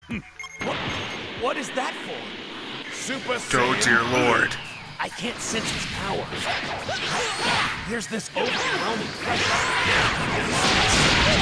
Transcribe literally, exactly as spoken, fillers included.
What? What is that for? Super Go to your lord. I can't sense its power. There's this overwhelming pressure.